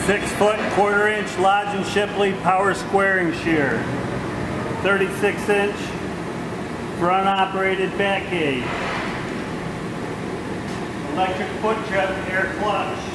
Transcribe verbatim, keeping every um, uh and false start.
Six foot, quarter inch Lodge and Shipley power squaring shear. thirty-six inch front operated back gauge. Electric foot tread air clutch.